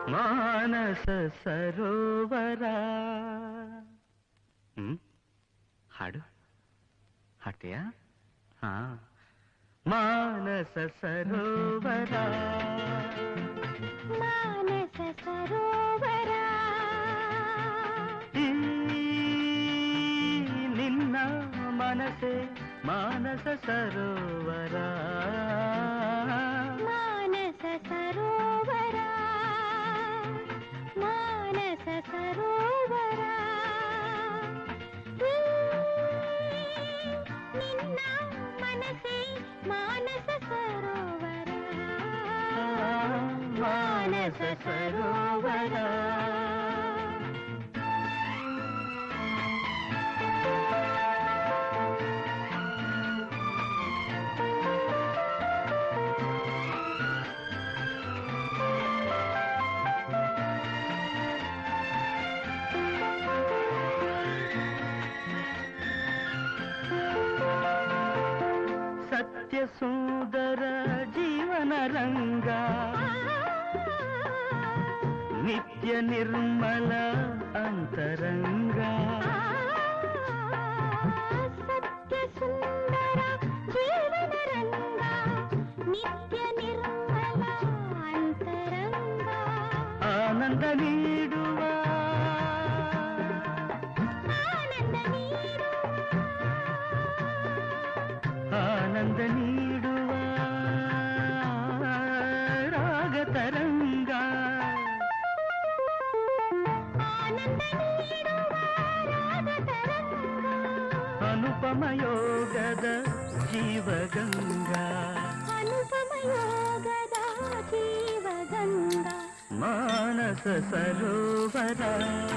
ಮಾನಸ ಸರೋವರ. ಹಾಡು ಹಾಡ್ತೀಯಾ? ಹಾ. ಮಾನಸ ಸರೋವರ, ಮಾನಸ ಸರೋವರ, ನಿನ್ನ ಮನಸೆ ಮಾನಸ ಸರೋವರ, ಮಾನಸ ಸರೋವರ, ಮಾನಸ ಸರೋವರ, ನಿನ್ನ ಮನಸೆ ಮಾನಸ ಸರೋವರ, ಮಾನಸ ಸರೋವರ. ಸತ್ಯ ಸುಂದರ ಜೀವನ ರಂಗ, ನಿತ್ಯ ನಿರ್ಮಲ ಅಂತರಂಗ. ಸತ್ಯ ಸುಂದರ ಜೀವನ ರಂಗ, ನಿತ್ಯ ನಿರ್ಮಲ ಅಂತರಂಗ. ಆನಂದ ನೀಡುವ, ಆನಂದ ನೀಡುವ, ಆನಂದ ನೀಡುವ ರಾಗ ತರಂಗ. ಆನಂದ ನೀಡುವ ರಾಗ ತರಂಗ. ಅನುಪಮ ಯೋಗದ ಜೀವಗಂಗಾ, ಅನುಪಮ ಯೋಗದ ಜೀವಗಂಗಾ. ಮಾನಸ ಸರೋವರ.